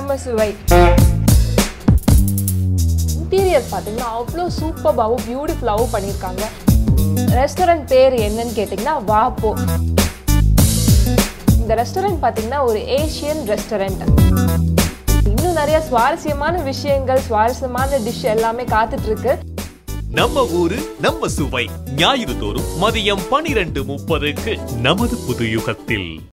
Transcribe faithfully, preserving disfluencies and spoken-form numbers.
நம்ம சுவை. இன்டீரியர் பார்த்தீங்கன்னா அவ்வளோ சூப்பராகவும் பியூட்டிஃபுல்லாகவும் பண்ணியிருக்காங்க. ரெஸ்டாரண்ட் பேர் என்னன்னு கேட்டிங்கன்னா வாப்போ. இந்த ரெஸ்டாரண்ட் பார்த்தீங்கன்னா ஒரு ஏஷியன் ரெஸ்டாரண்ட். இன்னும் நிறைய சுவாரஸ்யமான விஷயங்கள், சுவாரஸ்யமான டிஷ் எல்லாமே காத்துட்டு இருக்கு. நம்ம ஊரு நம்ம சுவை ஞாயிறு தோறும் மதியம் பனிரெண்டு முப்பதுக்கு நமது புது யுகத்தில்.